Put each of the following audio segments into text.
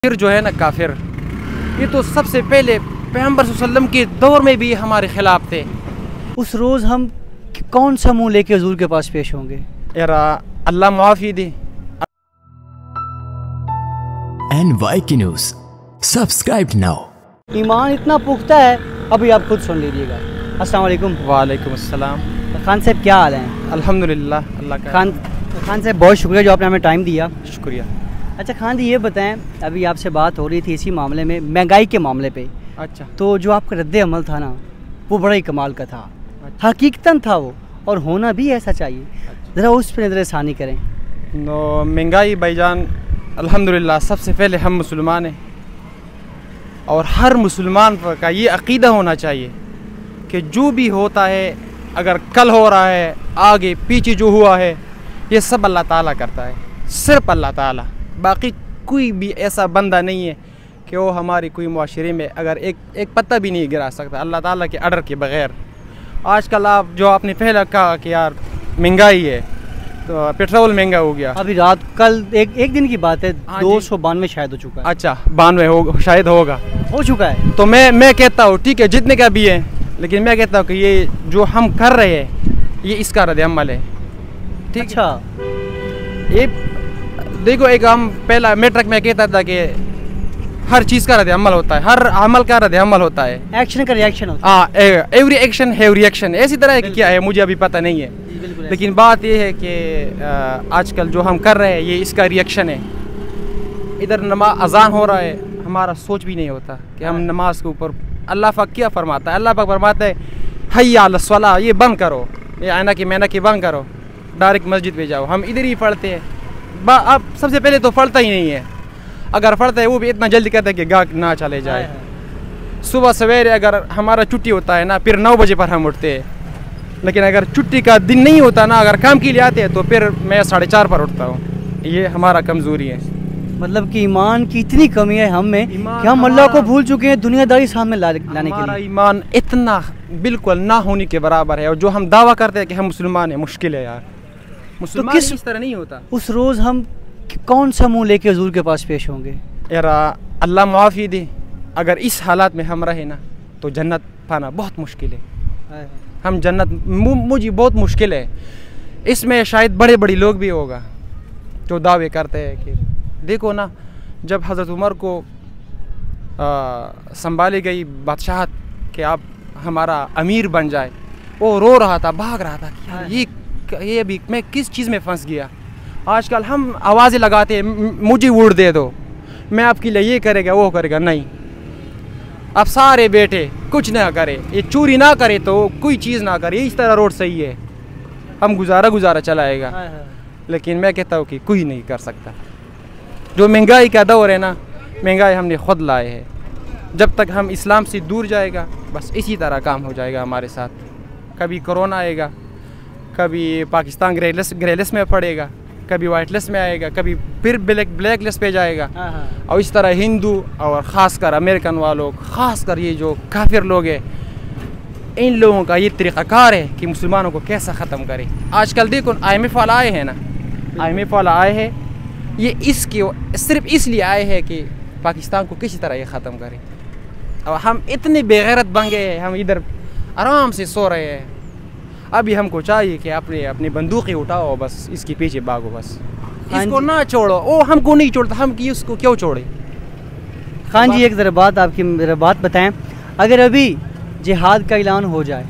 फिर जो है ना काफिर, ये तो सबसे पहले पैगंबर सल्लल्लाहु अलैहि वसल्लम के दौर में भी हमारे खिलाफ थे। उस रोज़ हम कौन सा मुंह लेके हुजूर के पास पेश होंगे? यार अल्लाह माफ़ी दे। NYK news subscribe now. ईमान इतना पुख्ता है, अभी आप खुद सुन लीजिएगा। अस्सलाम वालेकुम। वालेकुम अस्सलाम। खान साहब क्या हाल हैं? अल्हम्दुलिल्लाह, अल्लाह का। खान साहब बहुत शुक्रिया जो आपने हमें टाइम दिया। शुक्रिया। अच्छा खान जी ये बताएं, अभी आपसे बात हो रही थी इसी मामले में, महंगाई के मामले पे। अच्छा। तो जो आपका रद्द अमल था ना, वो बड़ा ही कमाल का था। हकीकतन था वो, और होना भी ऐसा चाहिए। ज़रा उस पर नज़रसानी करें। महंगाई भाईजान, अल्हम्दुलिल्लाह सबसे पहले हम मुसलमान हैं, और हर मुसलमान का ये अक़ीदा होना चाहिए कि जो भी होता है, अगर कल हो रहा है, आगे पीछे जो हुआ है, ये सब अल्लाह ताला करता है, सिर्फ अल्लाह ताला। बाकी कोई भी ऐसा बंदा नहीं है कि वो हमारी कोई मुआशरे में अगर एक पत्ता भी नहीं गिरा सकता अल्लाह ताला के ऑर्डर के बगैर। आजकल आप जो आपने पहले कहा कि यार महंगाई है, तो पेट्रोल महंगा हो गया। अभी रात कल एक दिन की बात है, 292 शायद हो चुका है। अच्छा, 92 हो शायद हो चुका है। तो मैं कहता हूँ ठीक है, जितने का भी है, लेकिन मैं कहता हूँ कि ये जो हम कर रहे हैं ये इसका रद्द अमल है। ठीक। अच्छा, ये देखो, एक हम पहला मैट्रिक में कहता था कि हर चीज़ का रद्द अमल होता है, हर अमल का रद्द अमल होता है, एक्शन का रिएक्शन होता है। हाँ, एवरी एक्शन हैव रिएक्शन, ऐसी तरह की क्या है मुझे अभी पता नहीं है, लेकिन बात ये है कि आजकल जो हम कर रहे हैं ये इसका रिएक्शन है। इधर नमाज अजान हो रहा है, हमारा सोच भी नहीं होता कि हम नमाज के ऊपर, अल्लाह पाक क्या फरमाता है? अल्लाह पाक फरमाता है हय्या अला सलाह, ये बंद करो, ये आना की मैना की बंद करो, डायरेक्ट मस्जिद पे जाओ। हम इधर ही पढ़ते हैं। अब सबसे पहले तो पढ़ता ही नहीं है, अगर पढ़ता है वो भी इतना जल्दी कहता है कि गाहक ना चले जाए। सुबह सवेरे अगर हमारा छुट्टी होता है ना, फिर 9 बजे पर हम उठते हैं, लेकिन अगर छुट्टी का दिन नहीं होता ना, अगर काम के लिए आते हैं, तो फिर मैं 4:30 पर उठता हूँ। ये हमारा कमज़ोरी है। मतलब कि ईमान की इतनी कमी है हम में कि हम अल्लाह को भूल चुके हैं दुनियादारी सामने लाने के लिए। हमारा ईमान इतना बिल्कुल ना होने के बराबर है, और जो हम दावा करते हैं कि हम मुसलमान हैं, मुश्किल है यार। मुसलमान तो इस तरह नहीं होता। उस रोज़ हम कौन सा मुंह लेके हुजूर के पास पेश होंगे? यार अल्लाह माफ़ी दे, अगर इस हालात में हम रहे ना, तो जन्नत पाना बहुत मुश्किल है। हम जन्नत मुझे बहुत मुश्किल है। इसमें शायद बड़े बड़े लोग भी होगा जो दावे करते हैं कि देखो ना, जब हज़रत उमर को संभाली गई बादशाहत कि आप हमारा अमीर बन जाए, वो रो रहा था, भाग रहा था कि यार ये भी मैं किस चीज़ में फंस गया। आजकल हम आवाज़ें लगाते हैं, मुझे वोट दे दो, मैं आपके लिए ये करेगा वो करेगा। नहीं, अब सारे बेटे कुछ ना करे, ये चोरी ना करे तो कोई चीज़ ना करे, इस तरह रोड सही है, हम गुजारा चलाएगा। लेकिन मैं कहता हूँ कि कोई नहीं कर सकता। जो महंगाई का दौर है ना, महंगाई हमने खुद लाए है। जब तक हम इस्लाम से दूर जाएगा, बस इसी तरह काम हो जाएगा हमारे साथ। कभी कोरोना आएगा, कभी पाकिस्तान ग्रे लिस्ट में पड़ेगा, कभी वाइट लिस्ट में आएगा, कभी फिर ब्लैक लिस्ट पे जाएगा। और इस तरह हिंदू और ख़ासकर अमेरिकन वालों, ख़ासकर ये जो काफिर लोग हैं, इन लोगों का ये तरीक़ाकार है कि मुसलमानों को कैसा ख़त्म करें। आजकल देखो IMF वाला आए हैं ना, IMF वाला आए हैं, ये सिर्फ इसलिए आए हैं कि पाकिस्तान को किसी तरह ये ख़त्म करें। और हम इतने बेगैरत बन गए हैं, हम इधर आराम से सो रहे हैं। अभी हमको चाहिए कि अपनी बंदूकें उठाओ, बस इसके पीछे भागो, बस इसको ना छोड़ो। ओ हमको नहीं छोड़ता, हम कि उसको क्यों छोड़े? खान जी एक ज़रा बात आपकी मेरा बात बताएं, अगर अभी जिहाद का ऐलान हो जाए,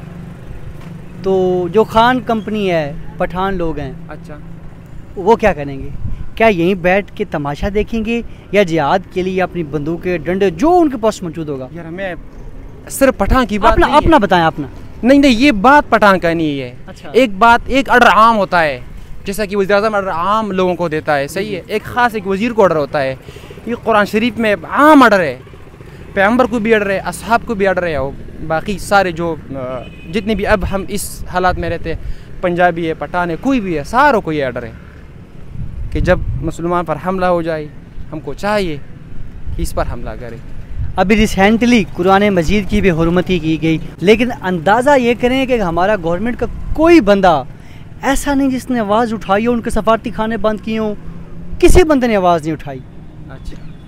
तो जो खान कंपनी है, पठान लोग हैं, अच्छा, वो क्या करेंगे? क्या यहीं बैठ के तमाशा देखेंगे, या जिहाद के लिए अपनी बंदूकें डंडे जो उनके पास मौजूद होगा? यार मैं सिर्फ पठान की बात अपना बताएं अपना। नहीं, ये बात पठान का नहीं है। अच्छा। एक ऑर्डर आम होता है, जैसा कि वज़ीर-ए-आज़म ऑर्डर आम लोगों को देता है, सही है। एक ख़ास एक वज़ीर को ऑर्डर होता है। ये कुरान शरीफ में आम ऑर्डर है, पैगंबर को भी ऑर्डर है, असहाब को भी ऑर्डर है, और बाकी सारे जो जितने भी अब हम इस हालात में रहते हैं, पंजाबी है, पठान है, कोई भी है, सारों को ये ऑर्डर है कि जब मुसलमान पर हमला हो जाए, हमको चाहिए कि इस पर हमला करें। अभी रिसेंटली कुरान मजीद की भी हुर्मती की गई, लेकिन अंदाज़ा ये करें कि हमारा गवर्नमेंट का कोई बंदा ऐसा नहीं जिसने आवाज़ उठाई हो, उनके सफारती खाने बंद किए हों, किसी बंदे ने आवाज़ नहीं उठाई। अच्छा,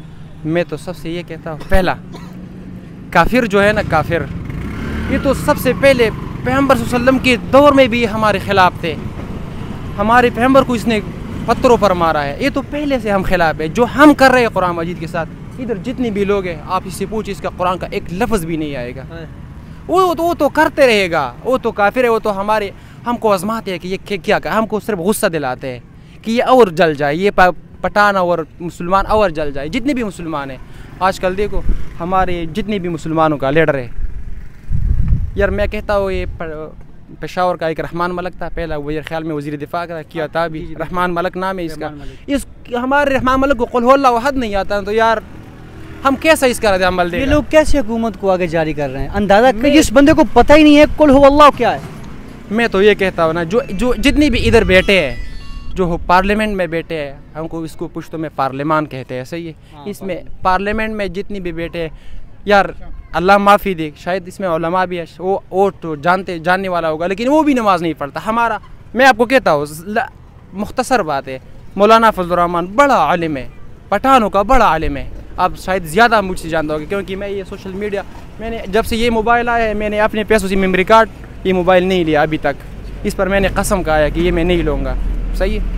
मैं तो सबसे ये कहता हूँ, पहला काफिर जो है ना, काफिर, ये तो सबसे पहले पैगंबर सल्लल्लाहु अलैहि वसल्लम के दौर में भी हमारे खिलाफ थे। हमारे पैगंबर को इसने पत्थरों पर मारा है, ये तो पहले से हम खिलाफ है। जो हम कर रहे हैं कुरान मजीद के साथ, इधर जितने भी लोग हैं, आप इससे पूछिए, इसका कुरान का एक लफ्ज़ भी नहीं आएगा। वो तो करते रहेगा, वो तो काफिर है। वो तो हमारे हमको आजमाते हैं कि ये क्या कर, हमको सिर्फ गुस्सा दिलाते हैं कि ये और जल जाए, ये पठान और मुसलमान और जल जाए। जितने भी मुसलमान हैं आजकल, देखो हमारे जितने भी मुसलमानों का लीडर है यार, मैं कहता हूँ ये पेशावर का एक रहमान मलक था, पहला मेरे ख्याल में वज़ीर दिफा का किया था भी, रहमान मलक नाम है इसका। इस हमारे रहमान मलक को कुल हुवल्लाहु अहद नहीं आता, तो यार हम कैसा इसका रद्द-ए-अमल दें? ये लोग कैसे हुकूमत को आगे जारी कर रहे हैं? अंदाजा जिस बंदे को पता ही नहीं है कुल हुवल्लाहु क्या है। मैं तो ये कहता हूँ ना, जो जितने भी इधर बैठे हैं, जो पार्लियामेंट में बैठे हैं, हमको इसको पुश्तो में पार्लियामान कहते हैं, सही है। इसमें पार्लियामेंट में जितनी भी बैठे हैं यार, अल्लाह माफ़ी दे, शायद इसमें उलमा भी है, वो तो जानने वाला होगा, लेकिन वो भी नमाज नहीं पढ़ता। हमारा, मैं आपको कहता हूँ मुख्तसर बात है, मौलाना फजलुर रहमान बड़ा आलिम है, पठानों का बड़ा आलिम है। आप शायद ज़्यादा मुझसे जानते होंगे, क्योंकि मैं ये सोशल मीडिया, मैंने जब से ये मोबाइल आया है, मैंने अपने पैसों से मेमोरी कार्ड ये मोबाइल नहीं लिया अभी तक। इस पर मैंने कसम खाया कि ये मैं नहीं लूँगा, सही है।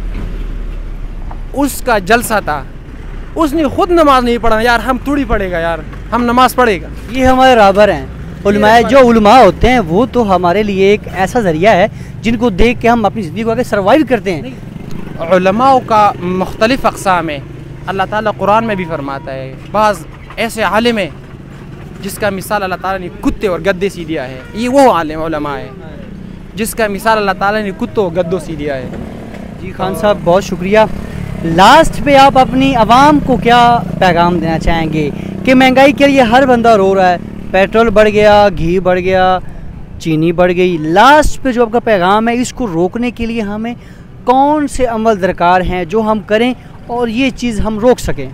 उसका जलसा था, उसने खुद नमाज नहीं पढ़ा यार, हम थोड़ी पढ़ेगा यार, हम नमाज पढ़ेगा। ये हमारे राबर हैं उलमाए, जो उलमा होते हैं वो तो हमारे लिए एक ऐसा ज़रिया है जिनको देख के हम अपनी ज़िंदगी को आगे सर्वाइव करते हैं। उलमाओं का मुख्तलिफ़ अक़साम है, अल्लाह ताला कुरान में भी फरमाता है। बाज़ ऐसे आलिम है जिसका मिसाल अल्लाह ताला ने कुत्ते और गद्दे से दिया है, ये वो आलिम उलमा है जिसका मिसाल अल्लाह ताला ने कुत्तों और गद्दों से दिया है। जी खान साहब, बहुत शुक्रिया। लास्ट पे आप अपनी आवाम को क्या पैगाम देना चाहेंगे कि महंगाई के लिए हर बंदा रो रहा है, पेट्रोल बढ़ गया, घी बढ़ गया, चीनी बढ़ गई, लास्ट पे जो आपका पैगाम है, इसको रोकने के लिए हमें कौन से अमल दरकार हैं जो हम करें और ये चीज़ हम रोक सकें?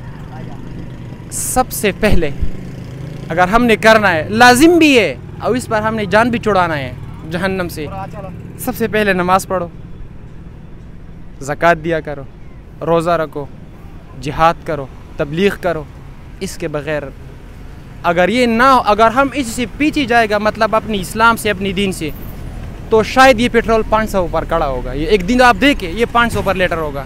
सबसे पहले अगर हमने करना है, लाजिम भी है, और इस पर हमने जान भी छुड़ाना है जहन्नम से, सबसे पहले नमाज़ पढ़ो, ज़कात दिया करो, रोज़ा रखो, जिहाद करो, तबलीग करो। इसके बग़ैर अगर ये ना, अगर हम इससे पीछे जाएगा, मतलब अपनी इस्लाम से, अपनी दीन से, तो शायद ये पेट्रोल 500 पर खड़ा होगा। ये एक दिन आप देखें, ये 500 पर लीटर होगा,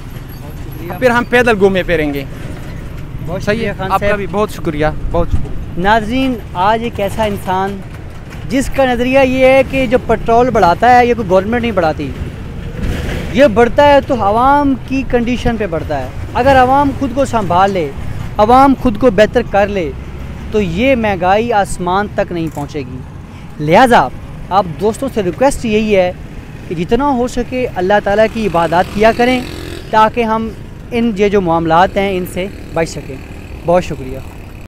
फिर हम पैदल घूमे फिरेंगे। बहुत सही है, आपका भी बहुत शुक्रिया, बहुत शुक्रिया। नाज़रीन, आज एक ऐसा इंसान जिसका नज़रिया ये है कि जो पेट्रोल बढ़ाता है ये कोई गवर्नमेंट नहीं बढ़ाती, ये बढ़ता है तो आवाम की कंडीशन पे बढ़ता है। अगर आवाम खुद को संभाल ले, आवाम खुद को बेहतर कर ले, तो ये महंगाई आसमान तक नहीं पहुंचेगी। लिहाजा आप दोस्तों से रिक्वेस्ट यही है कि जितना हो सके अल्लाह ताला की इबादत किया करें, ताकि हम इन ये जो मामलात हैं इनसे बच सकें। बहुत शुक्रिया।